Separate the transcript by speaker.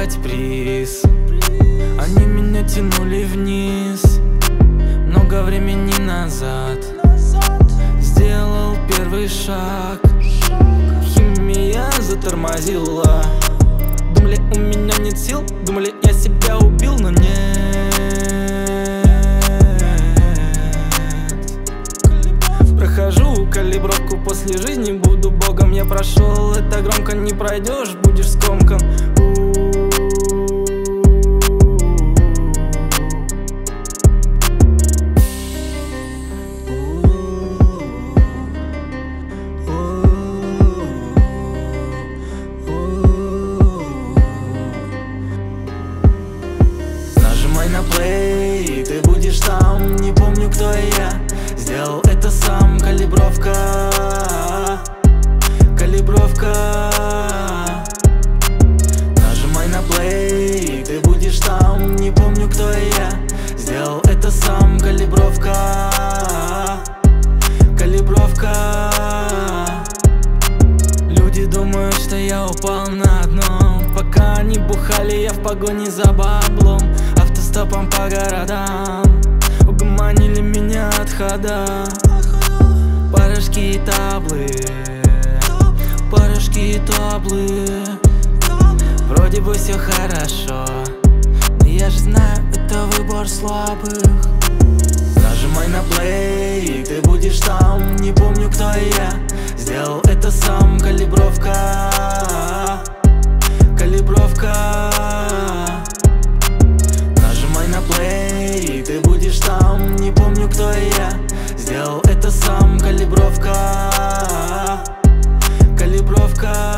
Speaker 1: забрать приз. Они меня тянули вниз много времени назад. Сделал первый шаг, химия затормозила. Думали, у меня нет сил, думали, я себя убил, но нет. Прохожу калибровку после жизни, буду богом. Я прошел это громко, не пройдешь, будешь скомкан. Нажимай на плей, ты будешь там. Не помню, кто я, сделал это сам. Калибровка, калибровка. Нажимай на плей, ты будешь там. Не помню, кто я, сделал это сам. Калибровка, калибровка. Люди думают, что я упал на дно. Пока они бухали, я в погоне за баблом. Автостопом по городам угомонили меня от хода. Порошки и таблы, порошки и таблы. Вроде бы все хорошо, но я же знаю, это выбор слабых. Нажимай на плей, ты будешь там. Не помню, кто я, сделал это сам. Калибровка, калибровка. Нажимай на плей, ты будешь там. Не помню, кто я, сделал это сам. Калибровка, калибровка.